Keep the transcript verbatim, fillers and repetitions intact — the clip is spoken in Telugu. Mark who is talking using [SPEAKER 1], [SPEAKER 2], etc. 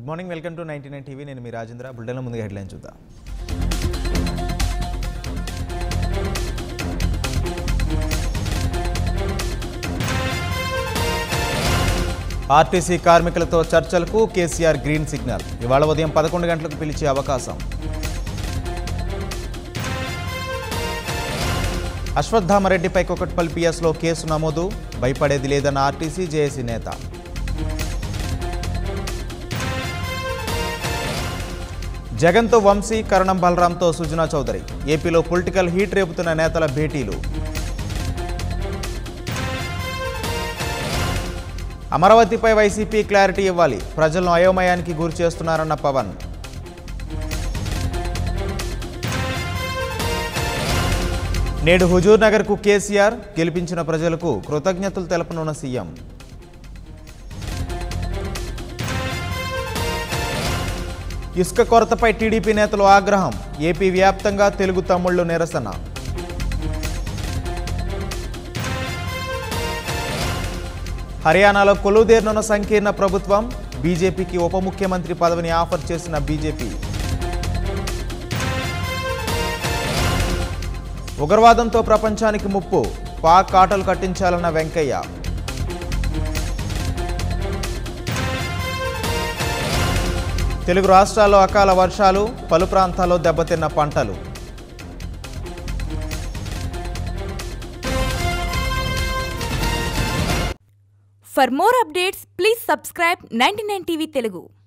[SPEAKER 1] Morning welcome to ninety nine TV నేను మీ రాజేంద్ర బుల్టెన్లో ముందుగా హెడ్లైన్ చూద్దాం. ఆర్టీసీ కార్మికులతో చర్చలకు కేసీఆర్ గ్రీన్ సిగ్నల్. ఇవాళ ఉదయం పదకొండు గంటలకు పిలిచే అవకాశం. అశ్వత్థామరెడ్డిపై కొకట్పల్లి పిఎస్లో కేసు నమోదు. భయపడేది లేదన్న ఆర్టీసీ జేఏసీ నేత. జగన్తో వంశీ, కరణం బలరాంతో సుజనా చౌదరి. ఏపీలో పొలిటికల్ హీట్ రేపుతున్న నేతల భేటీలు. అమరావతిపై వైసీపీ క్లారిటీ ఇవ్వాలి. ప్రజలను అయోమయానికి గురి చేస్తున్నారన్న పవన్. నేడు హుజూర్ నగర్కు కేసీఆర్. గెలిపించిన ప్రజలకు కృతజ్ఞతలు తెలపనున్న సీఎం. ఇసుక కొరతపై టీడీపీ నేతలు ఆగ్రహం. ఏపీ వ్యాప్తంగా తెలుగు తమ్ముళ్లు నిరసన. హర్యానాలో కొలువుదేరనున్న సంకీర్ణ ప్రభుత్వం. బీజేపీకి ఉప ముఖ్యమంత్రి పదవిని ఆఫర్ చేసిన బీజేపీ. ఉగ్రవాదంతో ప్రపంచానికి ముప్పు. పాక్ ఆటలు కట్టించాలన్న వెంకయ్య. తెలుగు రాష్ట్రాల్లో అకాల వర్షాలు. పలు ప్రాంతాల్లో దెబ్బతిన్న పంటలు.
[SPEAKER 2] For more updates, please subscribe ninety nine T V Telugu.